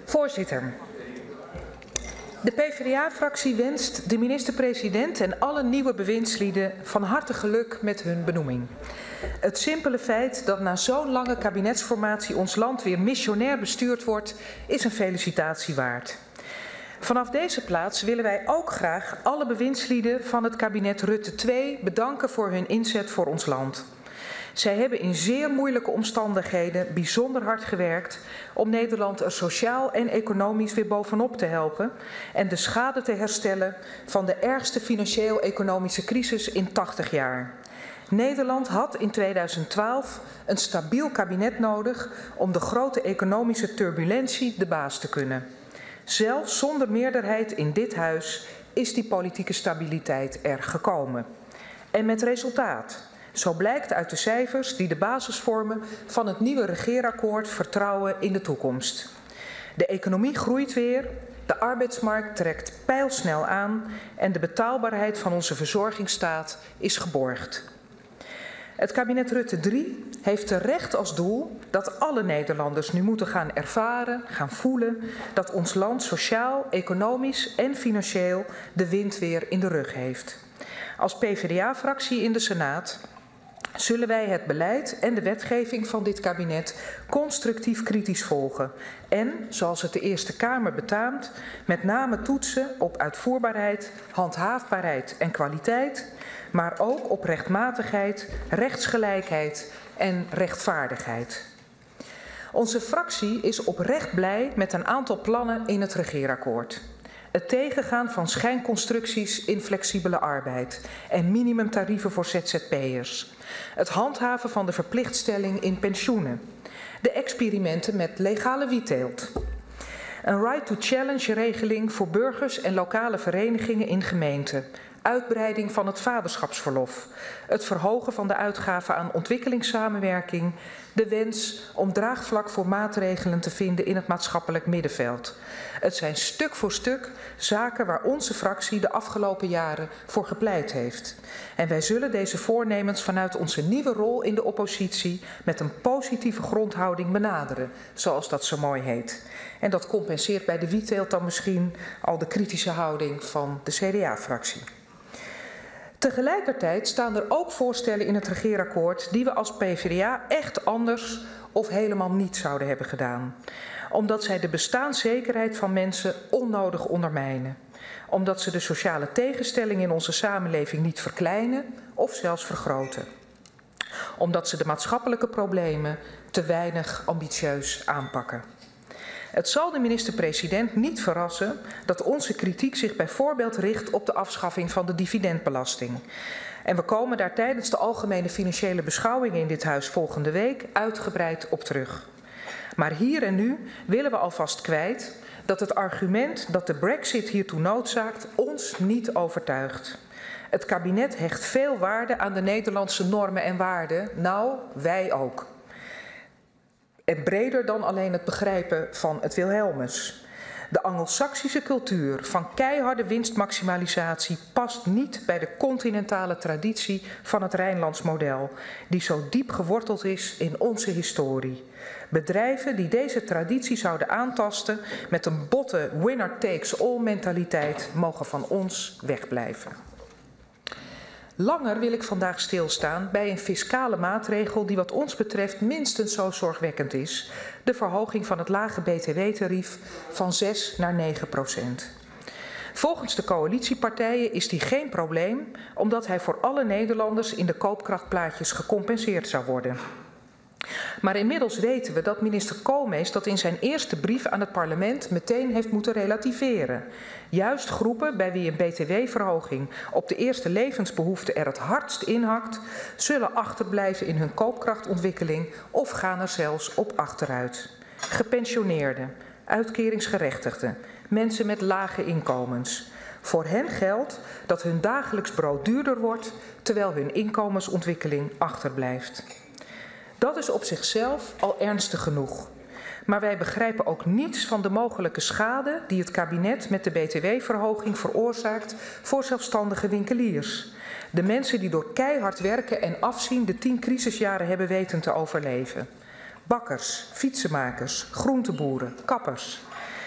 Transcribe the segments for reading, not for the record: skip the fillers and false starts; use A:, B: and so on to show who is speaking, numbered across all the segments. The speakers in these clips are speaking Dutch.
A: Voorzitter, de PvdA-fractie wenst de minister-president en alle nieuwe bewindslieden van harte geluk met hun benoeming. Het simpele feit dat na zo'n lange kabinetsformatie ons land weer missionair bestuurd wordt, is een felicitatie waard. Vanaf deze plaats willen wij ook graag alle bewindslieden van het kabinet Rutte 2 bedanken voor hun inzet voor ons land. Zij hebben in zeer moeilijke omstandigheden bijzonder hard gewerkt om Nederland er sociaal en economisch weer bovenop te helpen en de schade te herstellen van de ergste financieel-economische crisis in 80 jaar. Nederland had in 2012 een stabiel kabinet nodig om de grote economische turbulentie de baas te kunnen. Zelfs zonder meerderheid in dit huis is die politieke stabiliteit er gekomen. En met resultaat. Zo blijkt uit de cijfers die de basis vormen van het nieuwe regeerakkoord Vertrouwen in de toekomst. De economie groeit weer, de arbeidsmarkt trekt pijlsnel aan en de betaalbaarheid van onze verzorgingsstaat is geborgd. Het kabinet Rutte 3 heeft terecht als doel dat alle Nederlanders nu moeten gaan ervaren, gaan voelen dat ons land sociaal, economisch en financieel de wind weer in de rug heeft. Als PvdA-fractie in de Senaat zullen wij het beleid en de wetgeving van dit kabinet constructief kritisch volgen en, zoals het de Eerste Kamer betaamt, met name toetsen op uitvoerbaarheid, handhaafbaarheid en kwaliteit, maar ook op rechtmatigheid, rechtsgelijkheid en rechtvaardigheid. Onze fractie is oprecht blij met een aantal plannen in het regeerakkoord. Het tegengaan van schijnconstructies in flexibele arbeid en minimumtarieven voor ZZP'ers. Het handhaven van de verplichtstelling in pensioenen. De experimenten met legale wietteelt. Een right to challenge regeling voor burgers en lokale verenigingen in gemeenten. Uitbreiding van het vaderschapsverlof. Het verhogen van de uitgaven aan ontwikkelingssamenwerking. De wens om draagvlak voor maatregelen te vinden in het maatschappelijk middenveld. Het zijn stuk voor stuk zaken waar onze fractie de afgelopen jaren voor gepleit heeft. En wij zullen deze voornemens vanuit onze nieuwe rol in de oppositie met een positieve grondhouding benaderen, zoals dat zo mooi heet. En dat compenseert bij de wietteelt dan misschien al de kritische houding van de CDA-fractie. Tegelijkertijd staan er ook voorstellen in het regeerakkoord die we als PvdA echt anders of helemaal niet zouden hebben gedaan. Omdat zij de bestaanszekerheid van mensen onnodig ondermijnen. Omdat ze de sociale tegenstelling in onze samenleving niet verkleinen of zelfs vergroten. Omdat ze de maatschappelijke problemen te weinig ambitieus aanpakken. Het zal de minister-president niet verrassen dat onze kritiek zich bijvoorbeeld richt op de afschaffing van de dividendbelasting. En we komen daar tijdens de algemene financiële beschouwingen in dit huis volgende week uitgebreid op terug. Maar hier en nu willen we alvast kwijt dat het argument dat de Brexit hiertoe noodzaakt ons niet overtuigt. Het kabinet hecht veel waarde aan de Nederlandse normen en waarden, nou, wij ook. En breder dan alleen het begrijpen van het Wilhelmus. De Angelsaksische cultuur van keiharde winstmaximalisatie past niet bij de continentale traditie van het Rijnlands model, die zo diep geworteld is in onze historie. Bedrijven die deze traditie zouden aantasten met een botte winner-takes-all mentaliteit mogen van ons wegblijven. Langer wil ik vandaag stilstaan bij een fiscale maatregel die wat ons betreft minstens zo zorgwekkend is. De verhoging van het lage btw-tarief van 6 naar 9%. Volgens de coalitiepartijen is die geen probleem, omdat hij voor alle Nederlanders in de koopkrachtplaatjes gecompenseerd zou worden. Maar inmiddels weten we dat minister Koolmees dat in zijn eerste brief aan het parlement meteen heeft moeten relativeren. Juist groepen bij wie een btw-verhoging op de eerste levensbehoeften er het hardst inhakt, zullen achterblijven in hun koopkrachtontwikkeling of gaan er zelfs op achteruit. Gepensioneerden, uitkeringsgerechtigden, mensen met lage inkomens. Voor hen geldt dat hun dagelijks brood duurder wordt, terwijl hun inkomensontwikkeling achterblijft. Dat is op zichzelf al ernstig genoeg. Maar wij begrijpen ook niets van de mogelijke schade die het kabinet met de btw-verhoging veroorzaakt voor zelfstandige winkeliers. De mensen die door keihard werken en afzien de 10 crisisjaren hebben weten te overleven. Bakkers, fietsenmakers, groenteboeren, kappers.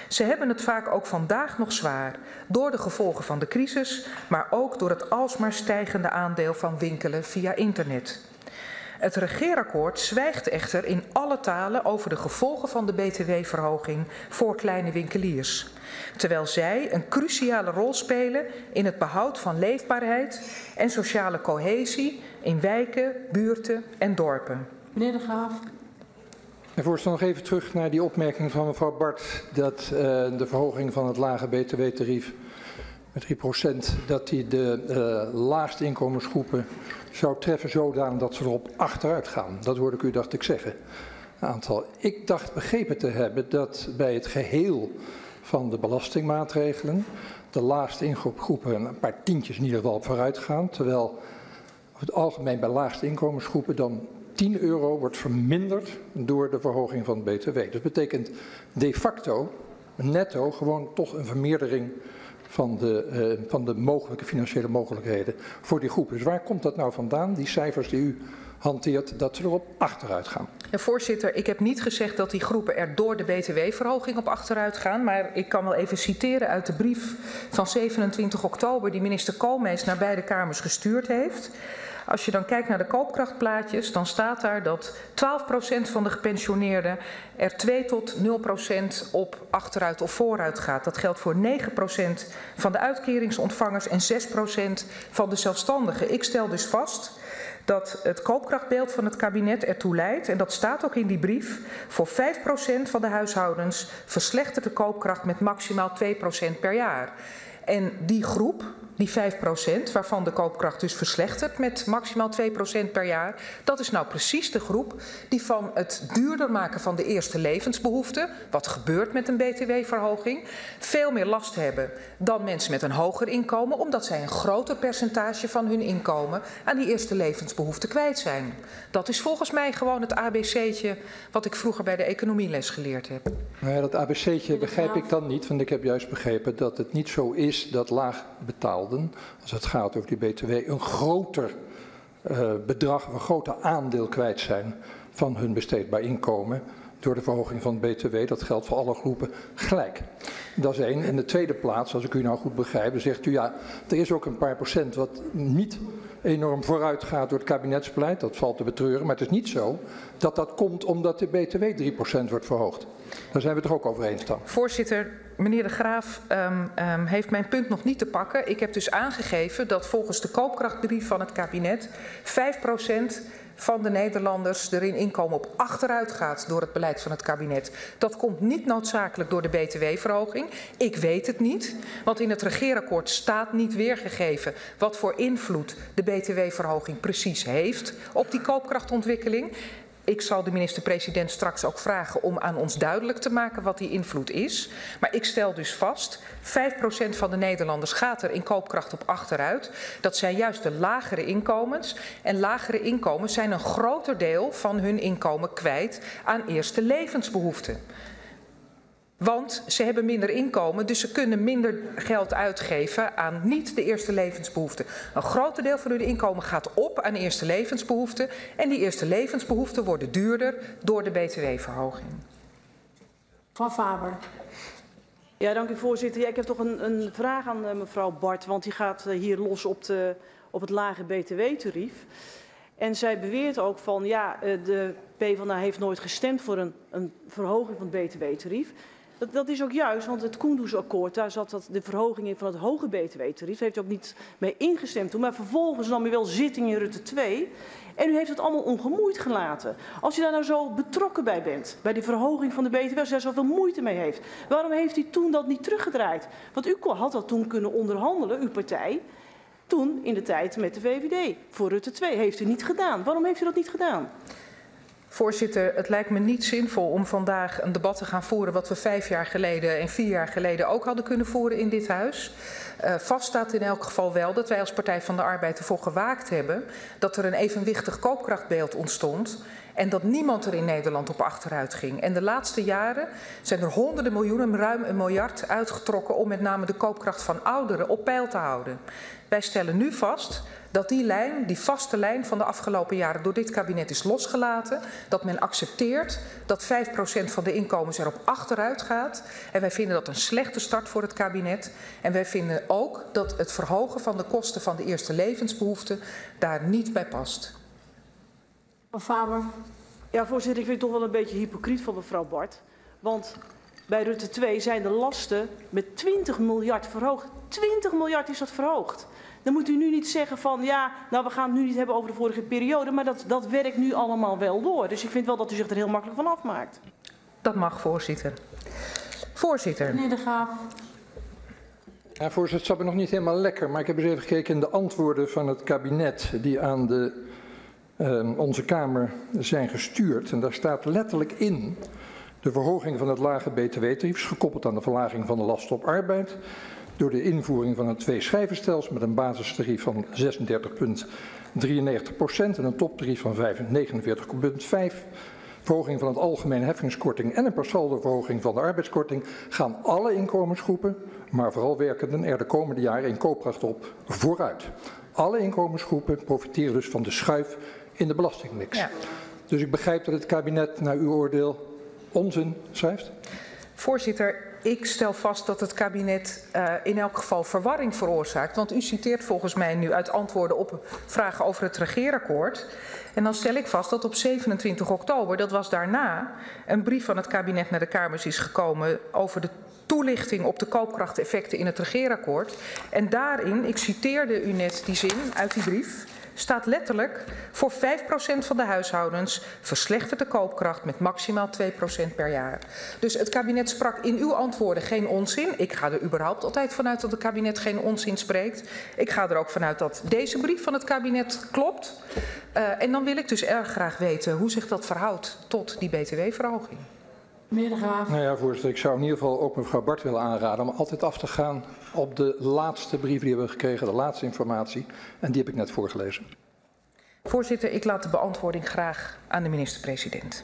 A: Ze hebben het vaak ook vandaag nog zwaar, door de gevolgen van de crisis, maar ook door het alsmaar stijgende aandeel van winkelen via internet. Het regeerakkoord zwijgt echter in alle talen over de gevolgen van de btw-verhoging voor kleine winkeliers, terwijl zij een cruciale rol spelen in het behoud van leefbaarheid en sociale cohesie in wijken, buurten en dorpen.
B: Meneer De Graaf.
C: Voorzitter, nog even terug naar die opmerking van mevrouw Bart dat de verhoging van het lage btw-tarief met 3%, dat die de laagste inkomensgroepen zou treffen zodanig dat ze erop achteruit gaan. Dat hoorde ik u, dacht ik, zeggen. Aantal. Ik dacht begrepen te hebben dat bij het geheel van de belastingmaatregelen de laagste inkomensgroepen een paar tientjes in ieder geval op vooruit gaan, terwijl over het algemeen bij laagste inkomensgroepen dan €10 wordt verminderd door de verhoging van de btw. Dat betekent de facto, netto, gewoon toch een vermeerdering van de mogelijke financiële mogelijkheden voor die groep. Dus waar komt dat nou vandaan, die cijfers die u hanteert, dat ze erop achteruit gaan?
A: Ja, voorzitter, ik heb niet gezegd dat die groepen er door de btw-verhoging op achteruit gaan, maar ik kan wel even citeren uit de brief van 27 oktober die minister Koolmees naar beide kamers gestuurd heeft. Als je dan kijkt naar de koopkrachtplaatjes, dan staat daar dat 12% van de gepensioneerden er 2 tot 0% op achteruit of vooruit gaat. Dat geldt voor 9% van de uitkeringsontvangers en 6% van de zelfstandigen. Ik stel dus vast dat het koopkrachtbeeld van het kabinet ertoe leidt, en dat staat ook in die brief, voor 5% van de huishoudens verslechtert de koopkracht met maximaal 2% per jaar. En die groep, die 5%, waarvan de koopkracht dus verslechtert met maximaal 2% per jaar, dat is nou precies de groep die van het duurder maken van de eerste levensbehoeften, wat gebeurt met een btw-verhoging, veel meer last hebben dan mensen met een hoger inkomen, omdat zij een groter percentage van hun inkomen aan die eerste levensbehoeften kwijt zijn. Dat is volgens mij gewoon het ABC'tje wat ik vroeger bij de economieles geleerd heb.
C: Nou ja, dat ABC'tje begrijp ik dan niet, want ik heb juist begrepen dat het niet zo is dat laagbetaalden, als het gaat over die btw, een groter bedrag, een groter aandeel kwijt zijn van hun besteedbaar inkomen door de verhoging van de btw. Dat geldt voor alle groepen gelijk. Dat is één. In de tweede plaats, als ik u nou goed begrijp, dan zegt u ja, er is ook een paar procent wat niet enorm vooruit gaat door het kabinetsbeleid. Dat valt te betreuren, maar het is niet zo dat dat komt omdat de btw 3% wordt verhoogd. Daar zijn we het toch ook over eens dan.
A: Voorzitter, meneer De Graaf heeft mijn punt nog niet te pakken. Ik heb dus aangegeven dat volgens de koopkrachtbrief van het kabinet 5% van de Nederlanders er in inkomen op achteruit gaat door het beleid van het kabinet. Dat komt niet noodzakelijk door de btw-verhoging. Ik weet het niet, want in het regeerakkoord staat niet weergegeven wat voor invloed de btw-verhoging precies heeft op die koopkrachtontwikkeling. Ik zal de minister-president straks ook vragen om aan ons duidelijk te maken wat die invloed is. Maar ik stel dus vast, 5% van de Nederlanders gaat er in koopkracht op achteruit. Dat zijn juist de lagere inkomens. En lagere inkomens zijn een groter deel van hun inkomen kwijt aan eerste levensbehoeften. Want ze hebben minder inkomen, dus ze kunnen minder geld uitgeven aan niet de eerste levensbehoeften. Een groot deel van hun inkomen gaat op aan eerste levensbehoeften. En die eerste levensbehoeften worden duurder door de btw-verhoging.
B: Mevrouw Faber.
D: Ja, dank u voorzitter. Ja, ik heb toch een vraag aan mevrouw Bart, want die gaat hier los op het lage btw-tarief. En zij beweert ook van ja, de PvdA heeft nooit gestemd voor een verhoging van het btw-tarief. Dat is ook juist, want het Koendersakkoord, daar zat de verhoging in van het hoge btw-tarief. Daar heeft u ook niet mee ingestemd toen, maar vervolgens nam u wel zitting in Rutte 2. En u heeft het allemaal ongemoeid gelaten. Als u daar nou zo betrokken bij bent, bij die verhoging van de btw, als u daar zoveel moeite mee heeft, waarom heeft u toen dat niet teruggedraaid? Want u had dat toen kunnen onderhandelen, uw partij, toen in de tijd met de VVD. Voor Rutte 2 heeft u niet gedaan. Waarom heeft u dat niet gedaan?
A: Voorzitter, het lijkt me niet zinvol om vandaag een debat te gaan voeren wat we 5 jaar geleden en 4 jaar geleden ook hadden kunnen voeren in dit huis. Vaststaat in elk geval wel dat wij als Partij van de Arbeid ervoor gewaakt hebben dat er een evenwichtig koopkrachtbeeld ontstond en dat niemand er in Nederland op achteruit ging. En de laatste jaren zijn er honderden miljoenen, ruim 1 miljard uitgetrokken om met name de koopkracht van ouderen op peil te houden. Wij stellen nu vast dat die vaste lijn van de afgelopen jaren door dit kabinet is losgelaten. Dat men accepteert dat 5% van de inkomens erop achteruit gaat. En wij vinden dat een slechte start voor het kabinet. En wij vinden ook dat het verhogen van de kosten van de eerste levensbehoeften daar niet bij past.
B: Mevrouw Faber.
D: Ja, voorzitter, ik vind het toch wel een beetje hypocriet van mevrouw Bart. Want bij Rutte 2 zijn de lasten met 20 miljard verhoogd. 20 miljard is dat verhoogd. Dan moet u nu niet zeggen van ja, nou we gaan het nu niet hebben over de vorige periode, maar dat werkt nu allemaal wel door. Dus ik vind wel dat u zich er heel makkelijk van afmaakt.
A: Dat mag, voorzitter. Voorzitter.
B: Meneer De Graaf.
C: Ja, voorzitter, het zat me nog niet helemaal lekker, maar ik heb eens even gekeken in de antwoorden van het kabinet die aan onze Kamer zijn gestuurd. En daar staat letterlijk in de verhoging van het lage btw-tarief, gekoppeld aan de verlaging van de lasten op arbeid, door de invoering van een tweeschijvenstelsel met een basistarief van 36,93% en een toptarief van 49,5%. Verhoging van het algemene heffingskorting en een per saldo verhoging van de arbeidskorting gaan alle inkomensgroepen, maar vooral werkenden, er de komende jaren in koopkracht op vooruit. Alle inkomensgroepen profiteren dus van de schuif in de belastingmix. Ja. Dus ik begrijp dat het kabinet naar uw oordeel onzin schrijft.
A: Voorzitter, ik stel vast dat het kabinet in elk geval verwarring veroorzaakt. Want u citeert volgens mij nu uit antwoorden op vragen over het regeerakkoord. En dan stel ik vast dat op 27 oktober, dat was daarna, een brief van het kabinet naar de Kamers is gekomen over de toelichting op de koopkrachteffecten in het regeerakkoord. En daarin, ik citeerde u net die zin uit die brief, staat letterlijk: voor 5% van de huishoudens verslechtert de koopkracht met maximaal 2% per jaar. Dus het kabinet sprak in uw antwoorden geen onzin. Ik ga er überhaupt altijd vanuit dat het kabinet geen onzin spreekt. Ik ga er ook vanuit dat deze brief van het kabinet klopt. En dan wil ik dus erg graag weten hoe zich dat verhoudt tot die btw-verhoging.
B: Meneer De Graaf.
C: Nou ja, voorzitter, ik zou in ieder geval ook mevrouw Bart willen aanraden om altijd af te gaan op de laatste brief die we hebben gekregen, de laatste informatie. En die heb ik net voorgelezen.
A: Voorzitter, ik laat de beantwoording graag aan de minister-president.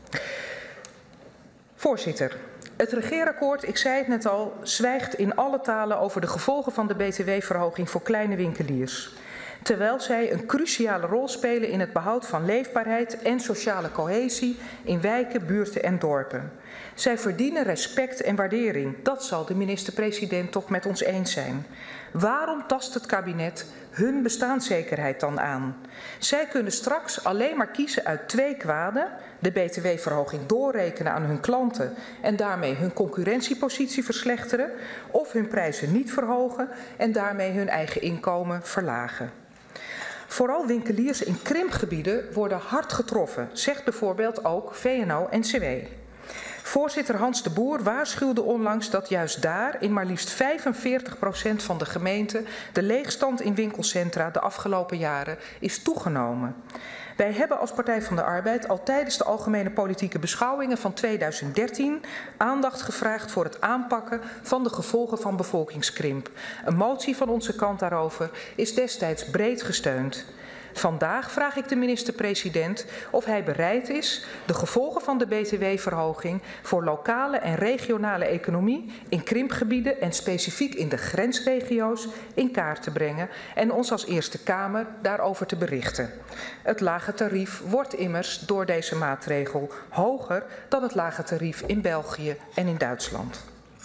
A: Voorzitter, het regeerakkoord, ik zei het net al, zwijgt in alle talen over de gevolgen van de btw-verhoging voor kleine winkeliers. Terwijl zij een cruciale rol spelen in het behoud van leefbaarheid en sociale cohesie in wijken, buurten en dorpen. Zij verdienen respect en waardering. Dat zal de minister-president toch met ons eens zijn. Waarom tast het kabinet hun bestaanszekerheid dan aan? Zij kunnen straks alleen maar kiezen uit 2 kwaden: de btw-verhoging doorrekenen aan hun klanten en daarmee hun concurrentiepositie verslechteren, of hun prijzen niet verhogen en daarmee hun eigen inkomen verlagen. Vooral winkeliers in krimpgebieden worden hard getroffen, zegt bijvoorbeeld ook VNO-NCW. Voorzitter Hans de Boer waarschuwde onlangs dat juist daar in maar liefst 45% van de gemeenten de leegstand in winkelcentra de afgelopen jaren is toegenomen. Wij hebben als Partij van de Arbeid al tijdens de algemene politieke beschouwingen van 2013 aandacht gevraagd voor het aanpakken van de gevolgen van bevolkingskrimp. Een motie van onze kant daarover is destijds breed gesteund. Vandaag vraag ik de minister-president of hij bereid is de gevolgen van de btw-verhoging voor lokale en regionale economie in krimpgebieden en specifiek in de grensregio's in kaart te brengen en ons als Eerste Kamer daarover te berichten. Het lage tarief wordt immers door deze maatregel hoger dan het lage tarief in België en in Duitsland.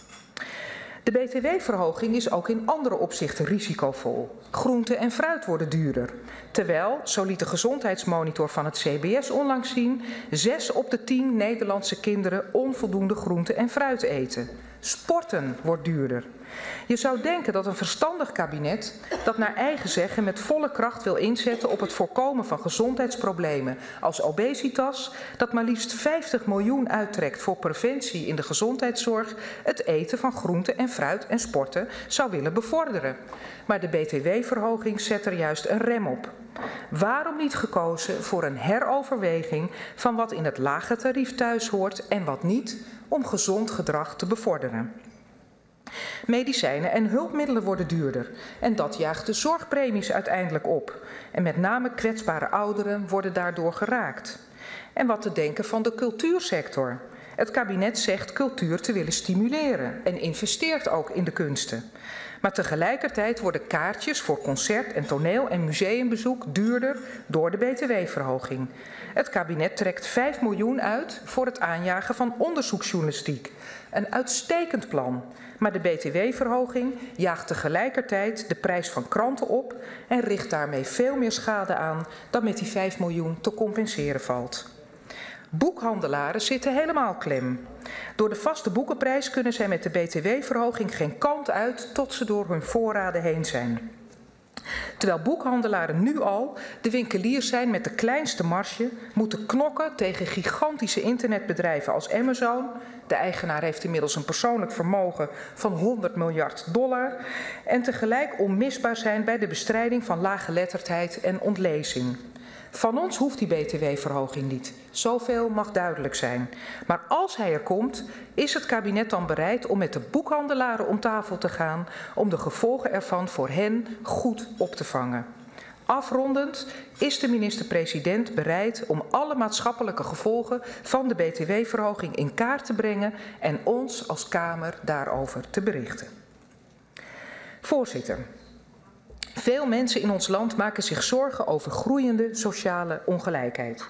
A: De btw-verhoging is ook in andere opzichten risicovol. Groente en fruit worden duurder. Terwijl, zo liet de gezondheidsmonitor van het CBS onlangs zien, 6 op de 10 Nederlandse kinderen onvoldoende groente en fruit eten. Sporten wordt duurder. Je zou denken dat een verstandig kabinet dat naar eigen zeggen met volle kracht wil inzetten op het voorkomen van gezondheidsproblemen als obesitas, dat maar liefst 50 miljoen uittrekt voor preventie in de gezondheidszorg, het eten van groente en fruit en sporten zou willen bevorderen. Maar de btw-verhoging zet er juist een rem op. Waarom niet gekozen voor een heroverweging van wat in het lage tarief thuis hoort en wat niet, om gezond gedrag te bevorderen? Medicijnen en hulpmiddelen worden duurder en dat jaagt de zorgpremies uiteindelijk op. En met name kwetsbare ouderen worden daardoor geraakt. En wat te denken van de cultuursector? Het kabinet zegt cultuur te willen stimuleren en investeert ook in de kunsten. Maar tegelijkertijd worden kaartjes voor concert- en toneel- en museumbezoek duurder door de btw-verhoging. Het kabinet trekt 5 miljoen uit voor het aanjagen van onderzoeksjournalistiek. Een uitstekend plan. Maar de btw-verhoging jaagt tegelijkertijd de prijs van kranten op en richt daarmee veel meer schade aan dan met die 5 miljoen te compenseren valt. Boekhandelaren zitten helemaal klem. Door de vaste boekenprijs kunnen zij met de btw-verhoging geen kant uit tot ze door hun voorraden heen zijn. Terwijl boekhandelaren nu al de winkeliers zijn met de kleinste marge, moeten knokken tegen gigantische internetbedrijven als Amazon. De eigenaar heeft inmiddels een persoonlijk vermogen van $100 miljard. En tegelijk onmisbaar zijn bij de bestrijding van laaggeletterdheid en ontlezing. Van ons hoeft die btw-verhoging niet. Zoveel mag duidelijk zijn. Maar als hij er komt, is het kabinet dan bereid om met de boekhandelaren om tafel te gaan om de gevolgen ervan voor hen goed op te vangen. Afrondend is de minister-president bereid om alle maatschappelijke gevolgen van de btw-verhoging in kaart te brengen en ons als Kamer daarover te berichten. Voorzitter. Veel mensen in ons land maken zich zorgen over groeiende sociale ongelijkheid.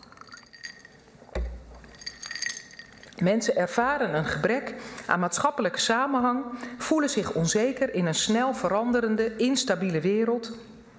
A: Mensen ervaren een gebrek aan maatschappelijke samenhang, voelen zich onzeker in een snel veranderende, instabiele wereld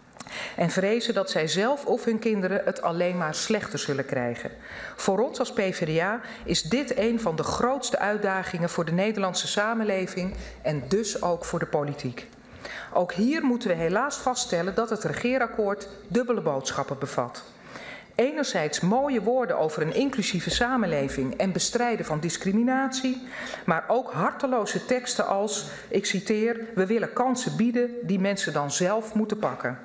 A: en vrezen dat zij zelf of hun kinderen het alleen maar slechter zullen krijgen. Voor ons als PvdA is dit een van de grootste uitdagingen voor de Nederlandse samenleving en dus ook voor de politiek. Ook hier moeten we helaas vaststellen dat het regeerakkoord dubbele boodschappen bevat. Enerzijds mooie woorden over een inclusieve samenleving en bestrijden van discriminatie, maar ook harteloze teksten als, ik citeer, we willen kansen bieden die mensen dan zelf moeten pakken.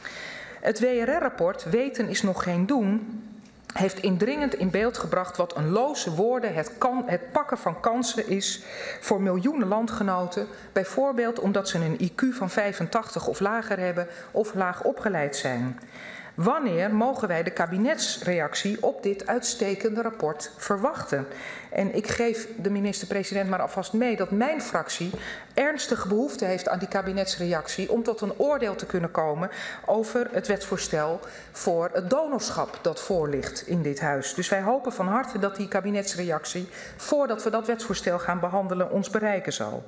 A: Het WRR-rapport Weten is nog geen doen heeft indringend in beeld gebracht wat een loze woorden het pakken van kansen is voor miljoenen landgenoten, bijvoorbeeld omdat ze een IQ van 85 of lager hebben of laag opgeleid zijn. Wanneer mogen wij de kabinetsreactie op dit uitstekende rapport verwachten? En ik geef de minister-president maar alvast mee dat mijn fractie ernstige behoefte heeft aan die kabinetsreactie om tot een oordeel te kunnen komen over het wetsvoorstel voor het donorschap dat voor ligt in dit huis. Dus wij hopen van harte dat die kabinetsreactie, voordat we dat wetsvoorstel gaan behandelen, ons bereiken zal.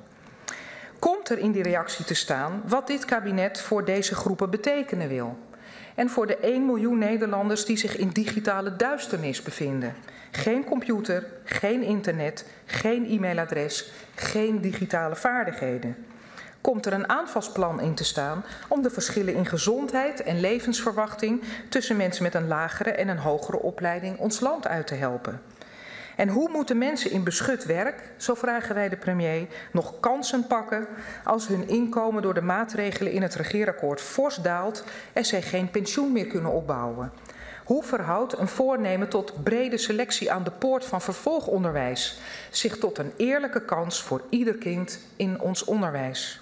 A: Komt er in die reactie te staan wat dit kabinet voor deze groepen betekenen wil? En voor de 1 miljoen Nederlanders die zich in digitale duisternis bevinden. Geen computer, geen internet, geen e-mailadres, geen digitale vaardigheden. Komt er een aanvalsplan in te staan om de verschillen in gezondheid en levensverwachting tussen mensen met een lagere en een hogere opleiding ons land uit te helpen? En hoe moeten mensen in beschut werk, zo vragen wij de premier, nog kansen pakken als hun inkomen door de maatregelen in het regeerakkoord fors daalt en zij geen pensioen meer kunnen opbouwen? Hoe verhoudt een voornemen tot brede selectie aan de poort van vervolgonderwijs zich tot een eerlijke kans voor ieder kind in ons onderwijs?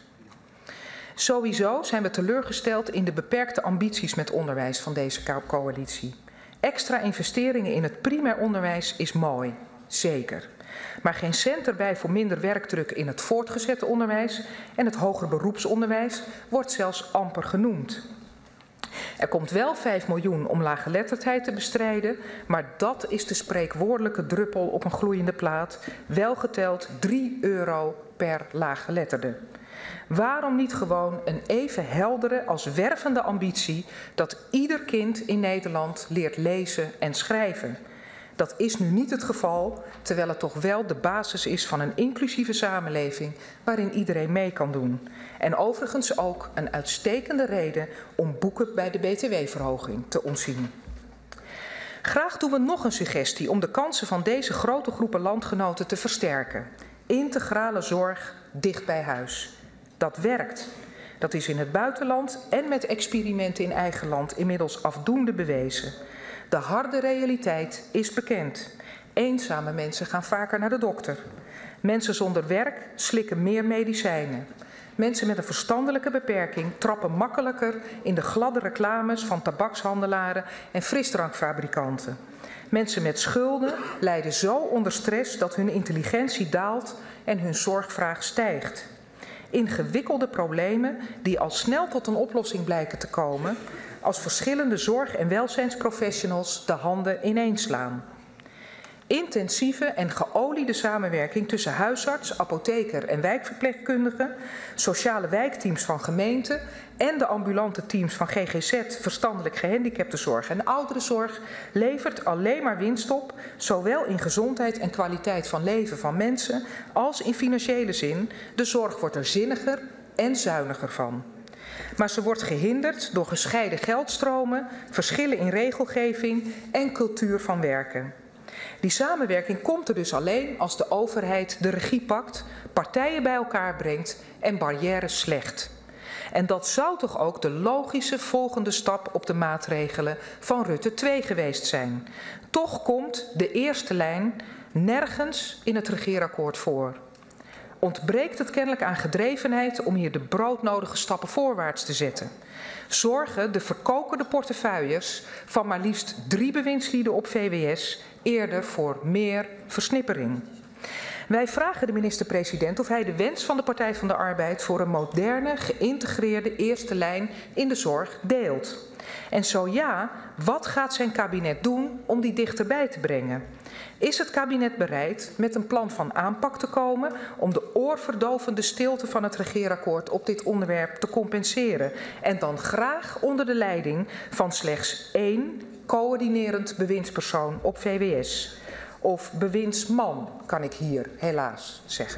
A: Sowieso zijn we teleurgesteld in de beperkte ambities met onderwijs van deze coalitie. Extra investeringen in het primair onderwijs is mooi, zeker. Maar geen cent erbij voor minder werkdruk in het voortgezet onderwijs en het hoger beroepsonderwijs wordt zelfs amper genoemd. Er komt wel 5 miljoen om laaggeletterdheid te bestrijden, maar dat is de spreekwoordelijke druppel op een gloeiende plaat, wel geteld €3 per laaggeletterde. Waarom niet gewoon een even heldere als wervende ambitie dat ieder kind in Nederland leert lezen en schrijven? Dat is nu niet het geval, terwijl het toch wel de basis is van een inclusieve samenleving waarin iedereen mee kan doen. En overigens ook een uitstekende reden om boeken bij de btw-verhoging te ontzien. Graag doen we nog een suggestie om de kansen van deze grote groepen landgenoten te versterken. Integrale zorg dicht bij huis. Dat werkt. Dat is in het buitenland en met experimenten in eigen land inmiddels afdoende bewezen. De harde realiteit is bekend. Eenzame mensen gaan vaker naar de dokter. Mensen zonder werk slikken meer medicijnen. Mensen met een verstandelijke beperking trappen makkelijker in de gladde reclames van tabakshandelaren en frisdrankfabrikanten. Mensen met schulden lijden zo onder stress dat hun intelligentie daalt en hun zorgvraag stijgt. Ingewikkelde problemen die al snel tot een oplossing blijken te komen als verschillende zorg- en welzijnsprofessionals de handen ineenslaan. Intensieve en geoliede samenwerking tussen huisarts, apotheker en wijkverpleegkundige, sociale wijkteams van gemeenten en de ambulante teams van GGZ, verstandelijk gehandicaptenzorg en ouderenzorg levert alleen maar winst op, zowel in gezondheid en kwaliteit van leven van mensen als in financiële zin. De zorg wordt er zinniger en zuiniger van. Maar ze wordt gehinderd door gescheiden geldstromen, verschillen in regelgeving en cultuur van werken. Die samenwerking komt er dus alleen als de overheid de regie pakt, partijen bij elkaar brengt en barrières slecht. En dat zou toch ook de logische volgende stap op de maatregelen van Rutte 2 geweest zijn. Toch komt de eerste lijn nergens in het regeerakkoord voor. Ontbreekt het kennelijk aan gedrevenheid om hier de broodnodige stappen voorwaarts te zetten. Zorgen de verkokende portefeuilles van maar liefst 3 bewindslieden op VWS eerder voor meer versnippering. Wij vragen de minister-president of hij de wens van de Partij van de Arbeid voor een moderne, geïntegreerde eerste lijn in de zorg deelt. En zo ja, wat gaat zijn kabinet doen om die dichterbij te brengen? Is het kabinet bereid met een plan van aanpak te komen om de oorverdovende stilte van het regeerakkoord op dit onderwerp te compenseren? En dan graag onder de leiding van slechts 1 coördinerend bewindspersoon op VWS. Of bewindsman, kan ik hier helaas zeggen.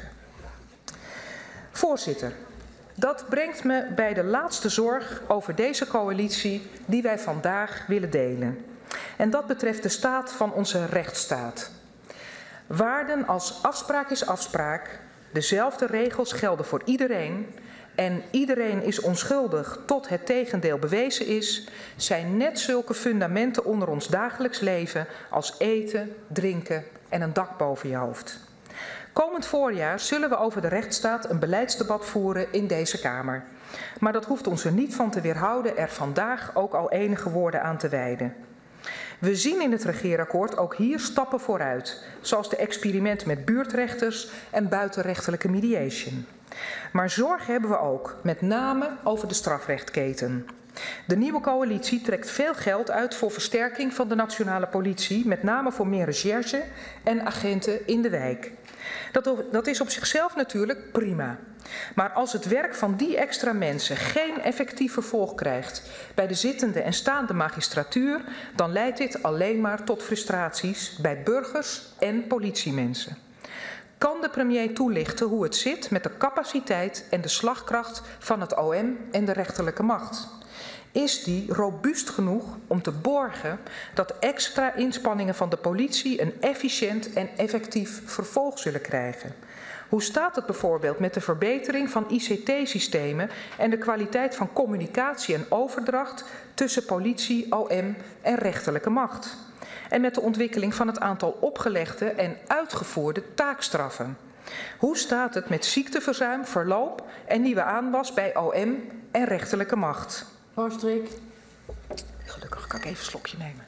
A: Voorzitter, dat brengt me bij de laatste zorg over deze coalitie die wij vandaag willen delen. En dat betreft de staat van onze rechtsstaat. Waarden als afspraak is afspraak, dezelfde regels gelden voor iedereen en iedereen is onschuldig tot het tegendeel bewezen is, zijn net zulke fundamenten onder ons dagelijks leven als eten, drinken en een dak boven je hoofd. Komend voorjaar zullen we over de rechtsstaat een beleidsdebat voeren in deze Kamer. Maar dat hoeft ons er niet van te weerhouden er vandaag ook al enige woorden aan te wijden. We zien in het regeerakkoord ook hier stappen vooruit, zoals de experimenten met buurtrechters en buitenrechtelijke mediation. Maar zorg hebben we ook, met name over de strafrechtketen. De nieuwe coalitie trekt veel geld uit voor versterking van de nationale politie, met name voor meer recherche en agenten in de wijk. Dat is op zichzelf natuurlijk prima. Maar als het werk van die extra mensen geen effectief vervolg krijgt bij de zittende en staande magistratuur, dan leidt dit alleen maar tot frustraties bij burgers en politiemensen. Kan de premier toelichten hoe het zit met de capaciteit en de slagkracht van het OM en de rechterlijke macht? Is die robuust genoeg om te borgen dat extra inspanningen van de politie een efficiënt en effectief vervolg zullen krijgen? Hoe staat het bijvoorbeeld met de verbetering van ICT-systemen en de kwaliteit van communicatie en overdracht tussen politie, OM en rechterlijke macht? En met de ontwikkeling van het aantal opgelegde en uitgevoerde taakstraffen? Hoe staat het met ziekteverzuim, verloop en nieuwe aanwas bij OM en rechterlijke macht?
B: Voorstrik.
A: Gelukkig kan ik even een slokje nemen.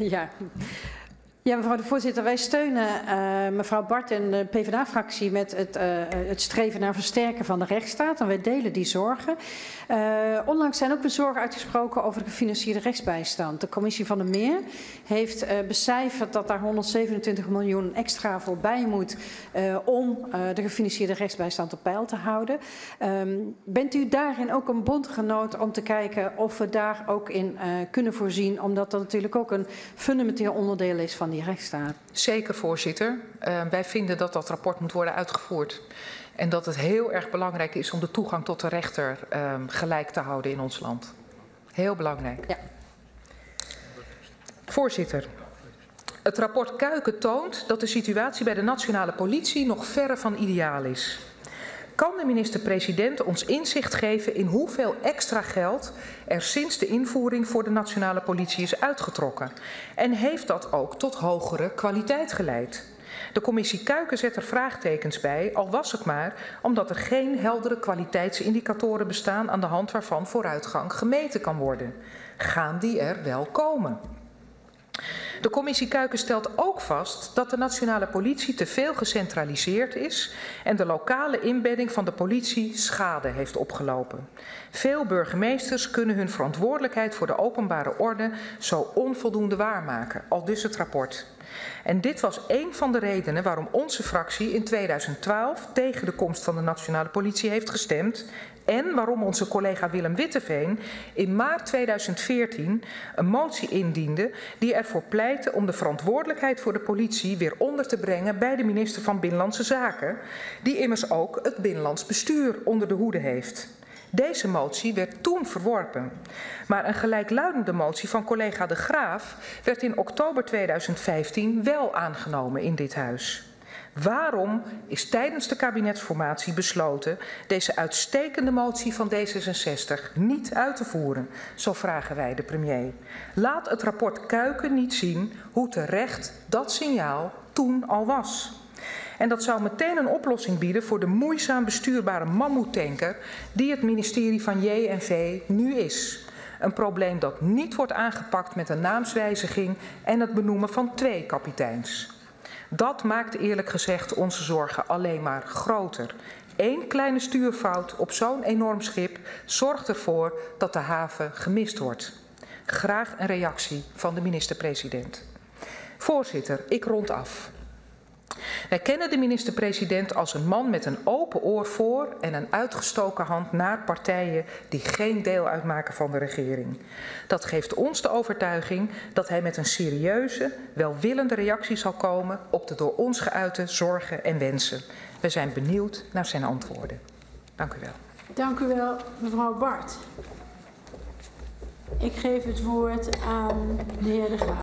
B: Ja, mevrouw de voorzitter, wij steunen mevrouw Bart en de PvdA-fractie met het streven naar versterken van de rechtsstaat. En wij delen die zorgen. Onlangs zijn ook de zorgen uitgesproken over de gefinancierde rechtsbijstand. De commissie Van der Meer heeft becijferd dat daar 127 miljoen extra voorbij moet om de gefinancierde rechtsbijstand op peil te houden. Bent u daarin ook een bondgenoot om te kijken of we daar ook in kunnen voorzien, omdat dat natuurlijk ook een fundamenteel onderdeel is van die rechtsstaat?
A: Zeker, voorzitter. Wij vinden dat dat rapport moet worden uitgevoerd. En dat het heel erg belangrijk is om de toegang tot de rechter gelijk te houden in ons land. Heel belangrijk.
B: Ja.
A: Voorzitter, het rapport Kuiken toont dat de situatie bij de nationale politie nog verre van ideaal is. Kan de minister-president ons inzicht geven in hoeveel extra geld er sinds de invoering voor de nationale politie is uitgetrokken? En heeft dat ook tot hogere kwaliteit geleid? De commissie Kuiken zet er vraagtekens bij, al was het maar omdat er geen heldere kwaliteitsindicatoren bestaan aan de hand waarvan vooruitgang gemeten kan worden. Gaan die er wel komen? De commissie Kuiken stelt ook vast dat de nationale politie te veel gecentraliseerd is en de lokale inbedding van de politie schade heeft opgelopen. Veel burgemeesters kunnen hun verantwoordelijkheid voor de openbare orde zo onvoldoende waarmaken, aldus het rapport. En dit was een van de redenen waarom onze fractie in 2012 tegen de komst van de nationale politie heeft gestemd en waarom onze collega Willem Witteveen in maart 2014 een motie indiende die ervoor pleitte om de verantwoordelijkheid voor de politie weer onder te brengen bij de minister van Binnenlandse Zaken, die immers ook het binnenlands bestuur onder de hoede heeft. Deze motie werd toen verworpen, maar een gelijkluidende motie van collega De Graaf werd in oktober 2015 wel aangenomen in dit huis. Waarom is tijdens de kabinetsformatie besloten deze uitstekende motie van D66 niet uit te voeren? Zo vragen wij de premier. Laat het rapport Kuiken niet zien hoe terecht dat signaal toen al was. En dat zou meteen een oplossing bieden voor de moeizaam bestuurbare mammoetanker die het ministerie van JNV nu is. Een probleem dat niet wordt aangepakt met een naamswijziging en het benoemen van 2 kapiteins. Dat maakt eerlijk gezegd onze zorgen alleen maar groter. 1 kleine stuurfout op zo'n enorm schip zorgt ervoor dat de haven gemist wordt. Graag een reactie van de minister-president. Voorzitter, ik rond af. Wij kennen de minister-president als een man met een open oor voor en een uitgestoken hand naar partijen die geen deel uitmaken van de regering. Dat geeft ons de overtuiging dat hij met een serieuze, welwillende reactie zal komen op de door ons geuite zorgen en wensen. We zijn benieuwd naar zijn antwoorden. Dank u wel.
B: Dank u wel, mevrouw Bart. Ik geef het woord aan de heer De Graaf.